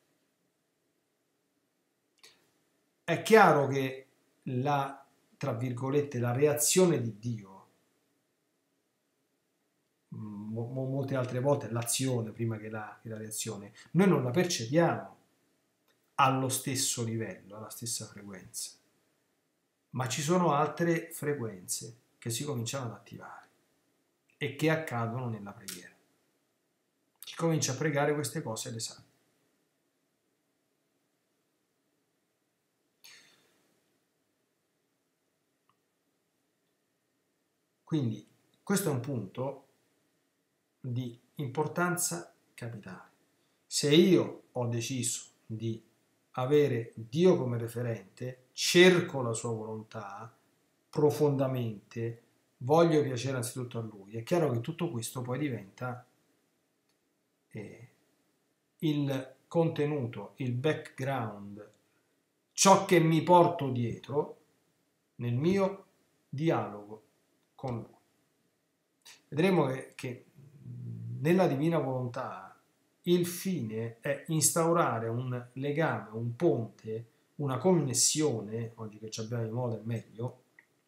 È chiaro che tra virgolette, la reazione di Dio, molte altre volte l'azione prima che la reazione, noi non la percepiamo allo stesso livello, alla stessa frequenza. ma ci sono altre frequenze che si cominciano ad attivare e che accadono nella preghiera. Chi comincia a pregare queste cose le sa. Quindi questo è un punto di importanza capitale. Se io ho deciso di avere Dio come referente, cerco la sua volontà profondamente, voglio piacere anzitutto a Lui, è chiaro che tutto questo poi diventa il contenuto, il background, ciò che mi porto dietro nel mio dialogo con Lui. Vedremo che nella divina volontà il fine è instaurare un legame, un ponte, una connessione, oggi che ci abbiamo in modo è meglio,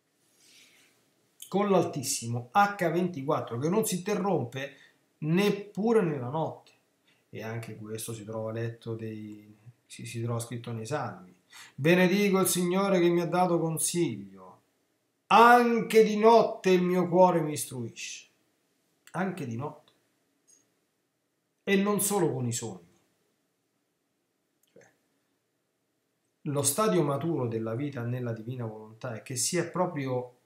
con l'Altissimo H24 che non si interrompe neppure nella notte. E anche questo si trova letto si trova scritto nei Salmi. Benedico il Signore che mi ha dato consiglio. Anche di notte il mio cuore mi istruisce. Anche di notte. E non solo con i sogni. Lo stadio maturo della vita nella divina volontà è che si è proprio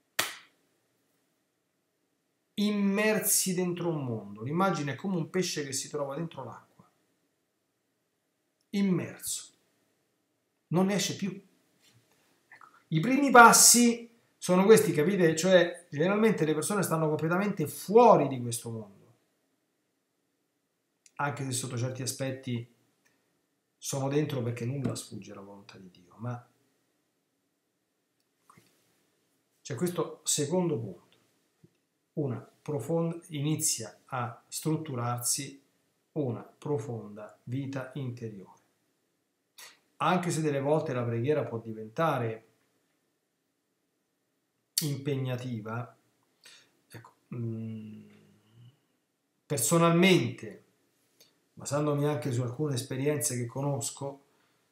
immersi dentro un mondo. L'immagine è come un pesce che si trova dentro l'acqua. Immerso. Non ne esce più. Ecco. I primi passi sono questi, capite? Cioè, generalmente le persone stanno completamente fuori di questo mondo. Anche se sotto certi aspetti sono dentro perché nulla sfugge alla volontà di Dio, ma c'è questo secondo punto. Inizia a strutturarsi una profonda vita interiore. Anche se delle volte la preghiera può diventare impegnativa, ecco, personalmente, basandomi anche su alcune esperienze che conosco,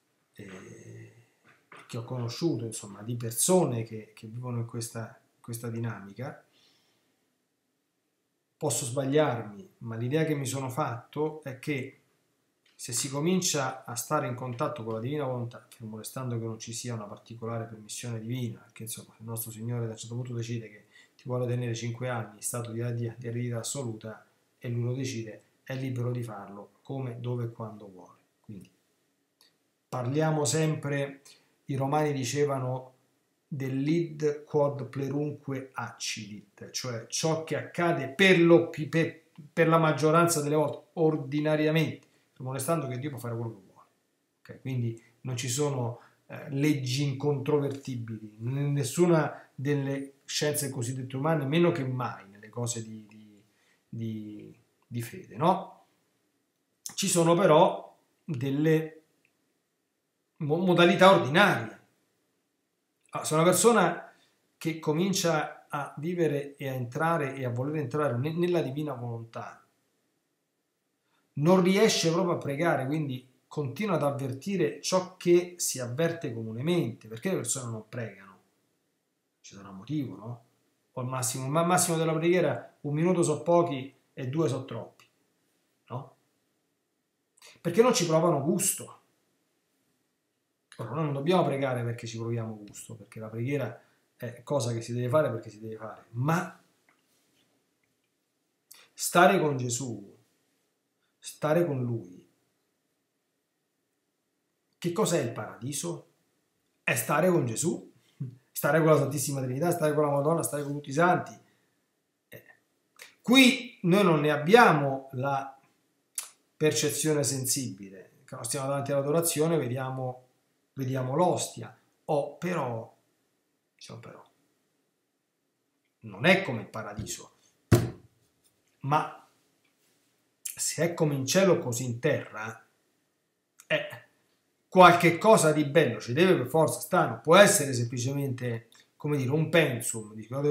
che ho conosciuto, insomma, di persone che vivono in questa dinamica, posso sbagliarmi, ma l'idea che mi sono fatto è che se si comincia a stare in contatto con la divina volontà, fermo restando che non ci sia una particolare permissione divina, perché insomma il nostro Signore da un certo punto decide che ti vuole tenere 5 anni in stato di eredità assoluta e Lui lo decide, è libero di farlo come, dove e quando vuole. Quindi parliamo sempre, i romani dicevano dell'id quod plerunque accidit, cioè ciò che accade per la maggioranza delle volte, ordinariamente, molestando che Dio può fare quello che vuole. Okay? Quindi non ci sono leggi incontrovertibili, nessuna delle scienze cosiddette umane, meno che mai nelle cose di fede, no? Ci sono però delle modalità ordinarie. Se una persona che comincia a vivere e a entrare e a voler entrare nella divina volontà non riesce proprio a pregare, quindi continua ad avvertire ciò che si avverte comunemente. Perché le persone non pregano? Ci sarà un motivo, no? O al massimo della preghiera 1 minuto so pochi e 2 so troppi, no? Perché non ci provano gusto. Ora, noi non dobbiamo pregare perché ci proviamo gusto, perché la preghiera è cosa che si deve fare perché si deve fare, ma stare con Gesù, stare con Lui, che cos'è il paradiso? È stare con Gesù, stare con la Santissima Trinità, stare con la Madonna, stare con tutti i santi. Qui noi non ne abbiamo la percezione sensibile, quando stiamo davanti all'adorazione vediamo l'ostia, però, non è come il paradiso, ma se è come in cielo così in terra, qualche cosa di bello ci deve per forza stare, non può essere semplicemente, come dire, un pensum,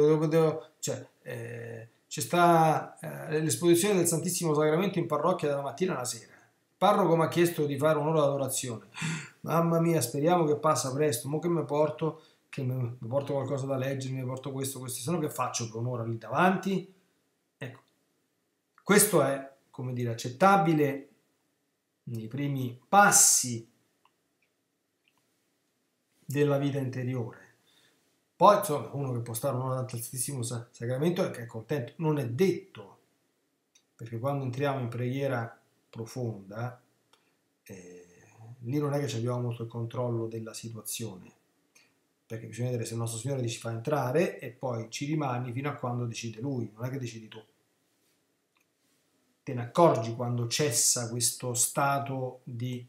c'è sta l'esposizione del Santissimo Sacramento in parrocchia dalla mattina alla sera. Il parroco mi ha chiesto di fare un'ora di adorazione. Mamma mia, speriamo che passa presto. Mo che mi porto? che mi porto qualcosa da leggere, mi porto questo, se no che faccio per un'ora lì davanti? Ecco, questo è, come dire, accettabile nei primi passi della vita interiore. Poi, insomma, uno che può stare un'ora davanti al Santissimo Sacramento è che è contento. Non è detto, perché quando entriamo in preghiera profonda, lì non è che abbiamo molto il controllo della situazione, perché bisogna vedere se il nostro Signore ci fa entrare e poi ci rimani fino a quando decide Lui, non è che decidi tu. Te ne accorgi quando cessa questo stato di...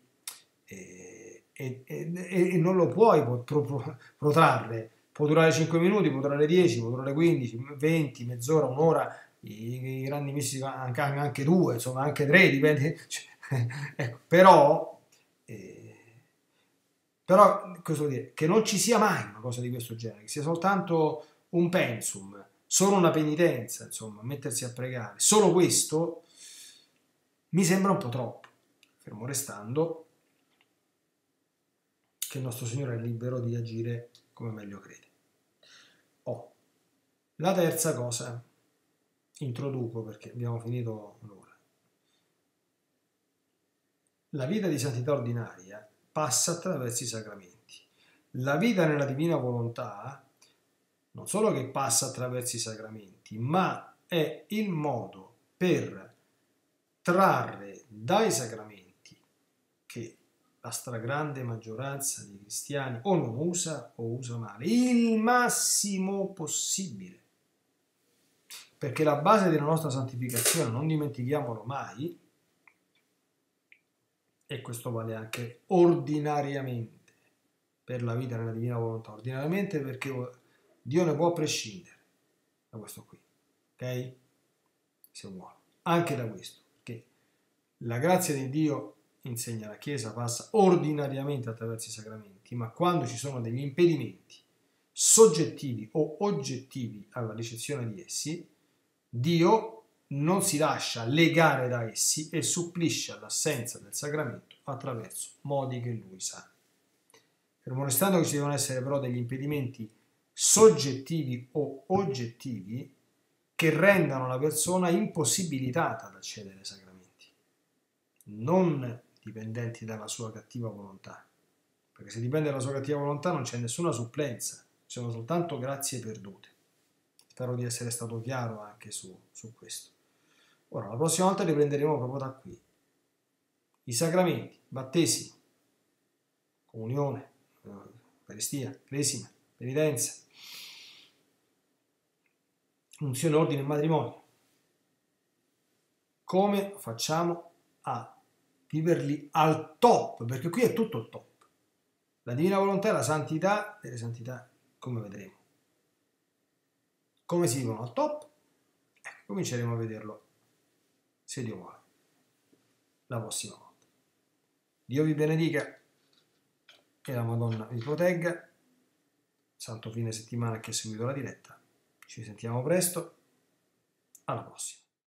e non lo puoi protrarre. Può durare 5 minuti, può durare 10, può durare 15, 20, mezz'ora, un'ora, i grandi missi anche 2, insomma anche 3, dipende. Ecco, però cosa vuol dire? Che non ci sia mai una cosa di questo genere, che sia soltanto un pensum, solo una penitenza, insomma, mettersi a pregare. Solo questo mi sembra un po' troppo, fermo restando che il nostro Signore è libero di agire come meglio crede. La terza cosa, introduco perché abbiamo finito l'ora. La vita di santità ordinaria passa attraverso i sacramenti. La vita nella divina volontà non solo che passa attraverso i sacramenti, ma è il modo per trarre dai sacramenti, che la stragrande maggioranza dei cristiani o non usa o usa male, il massimo possibile. Perché la base della nostra santificazione, non dimentichiamolo mai, e questo vale anche ordinariamente per la vita nella divina volontà, ordinariamente perché Dio ne può prescindere da questo qui, ok? Se vuole, anche da questo, perché la grazia di Dio, insegna la Chiesa, passa ordinariamente attraverso i sacramenti, ma quando ci sono degli impedimenti soggettivi o oggettivi alla ricezione di essi, Dio non si lascia legare da essi e supplisce all'assenza del sacramento attraverso modi che lui sa. Fermo restando che ci devono essere però degli impedimenti soggettivi o oggettivi che rendano la persona impossibilitata ad accedere ai sacramenti, non dipendenti dalla sua cattiva volontà, perché se dipende dalla sua cattiva volontà non c'è nessuna supplenza, ci sono soltanto grazie perdute. Spero di essere stato chiaro anche su questo. Ora, la prossima volta riprenderemo proprio da qui. I sacramenti, battesimo, comunione, Eucaristia, cresima, penitenza, unzione, ordine e matrimonio. Come facciamo a viverli al top? Perché qui è tutto il top. La divina volontà è la santità delle santità, come vedremo. Come si vivono al top? Ecco, cominceremo a vederlo, se Dio vuole, la prossima volta. Dio vi benedica e la Madonna vi protegga. Santo fine settimana che ha seguito la diretta. Ci sentiamo presto. Alla prossima.